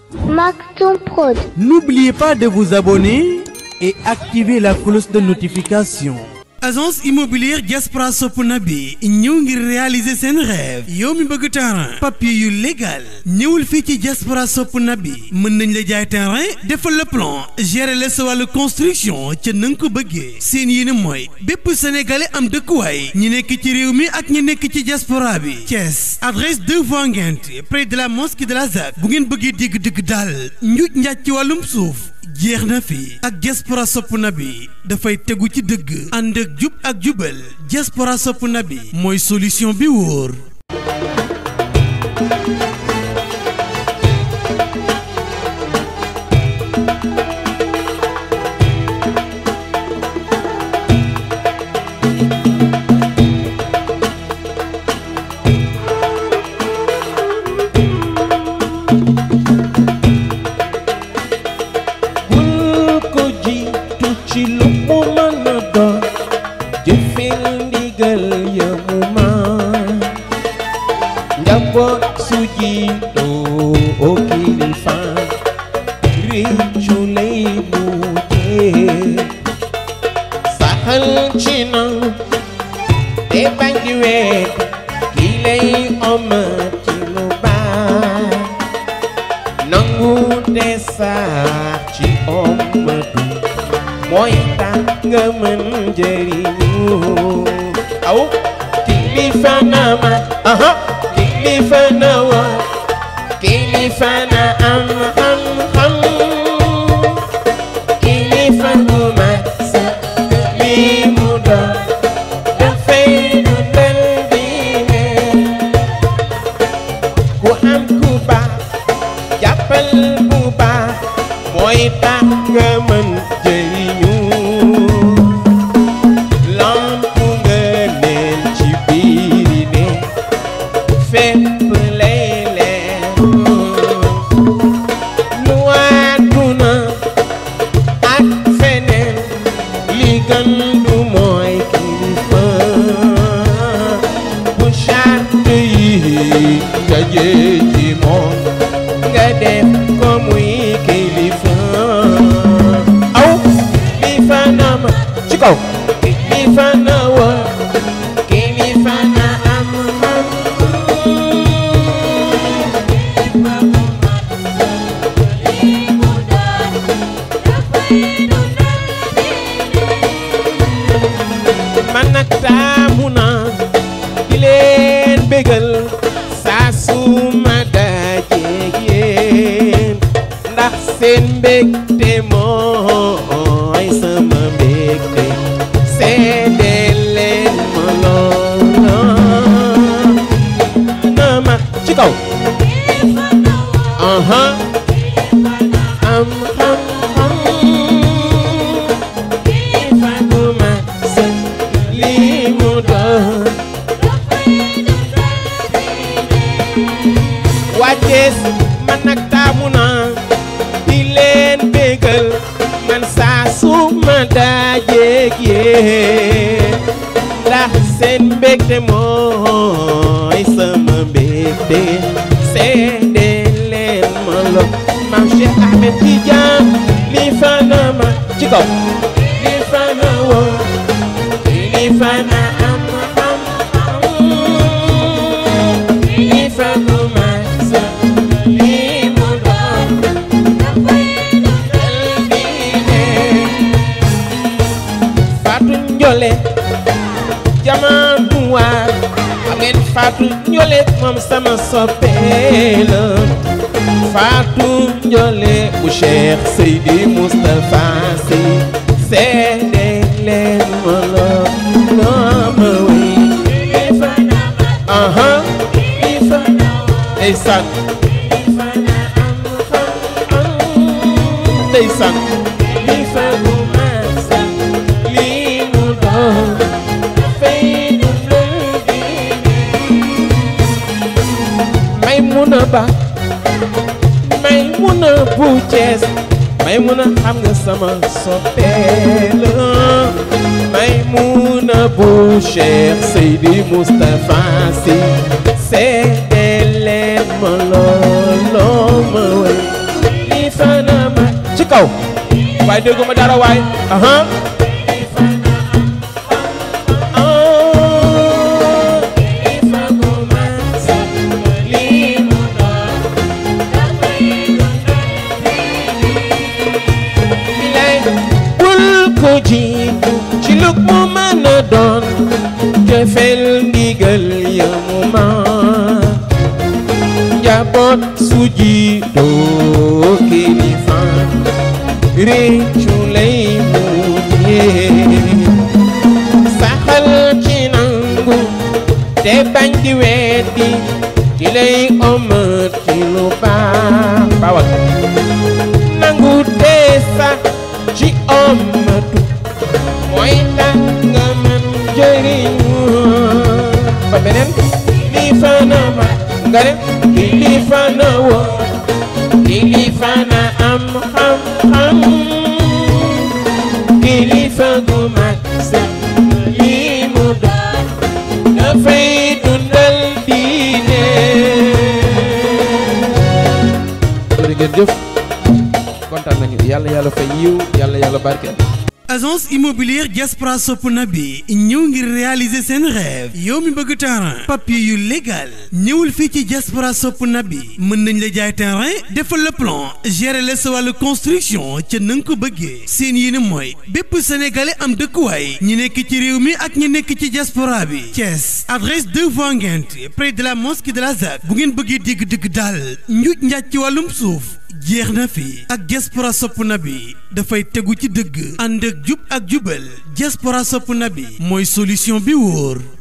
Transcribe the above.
Maktoum Prod. N'oubliez pas de vous abonner et activer la cloche de notification. Agence immobilière Diaspora sopp na bi ñëw ngir réaliser seen rêve yow mi bëgg terrain papier yu légal ñëwul fii ci Diaspora sopp na bi mën nañ la jaay terrain defal le plan gérer la sa wàllu construction ca na nga ko bëggee seen yéene mooy bépp sénégalais am dëkkuwaay ñi nekk ci réew mi ak ñi nekk ci diaspora bi Thiès adresse 2 voies Nguinth près de la mosquée de la ZAC bu ngeen bëggee dégg dëgg daal njuuj njaaj ci wàllum suuf jeex na fi ak Diaspora sopp na bi dafay tegu ci dëgg ànd ak jub ak jubal Diaspora sopp na bi mooy solution bi wóor. Fatou Ndiolé bu Cheikh Seydi Moustapha Sy seede leen ma loo ma wéy ndeysaan ndeysaan li fa gu maasa li mu doon fay du lëndi Maymuna Ba Maymuna bu Cees Maymuna xam nga sama soppeel Maymuna bu Cheikh Seydi Moustapha Sy seede leen ma looloo ma wéy kaw waaye dégguma dara waay aha ko jiitu ci lu mu mën a doon jëfel ndigal ya mu ma njaboot su jiitoo kilifa réccu lay mujjee saxal ci nangu te bañ di weddi ci lay omat ci lu baax bawal nangu te sax ci omatu mooy tax nga mën jëriñu ba beneen kilifa na ma nga dem kilifa na woon kilifa na am xam-xam kilifa gu mag sa lii mu doon dafay dundal diine. jërëjëf kontaan nañu yàlla fay yiw yàlla barkeel. agence immobilière Diaspora Sopp Nabi ñëw ngir réaliser seen rêve yow mi bëgg terrain papier yu légal ñëwul fii ci Diaspora Sopp Nabi mën nañ la jaay terrain defal le plan gérer la sa wàllu construction ca na nga ko bëggee seen yéene mooy bépp sénégalais am dëkkuwaay ñi nekk ci réew mi ak ñi nekk ci diaspora bi. Thiès adresse 2 voies Nguinth près de la mosquée de la ZAC bu ngeen bëggee dégg daal njuuj njaaj ci wàllum suuf jeex na fi ak Diaspora Sopp Nabi dafay tegu ci dëgg ànd ak jub ak jubal Diaspora Sopp Nabi mooy solution bi wóor.